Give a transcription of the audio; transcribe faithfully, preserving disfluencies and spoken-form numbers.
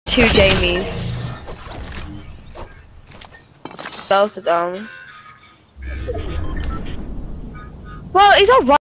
two Jamies. Both of them. Well, he's alright.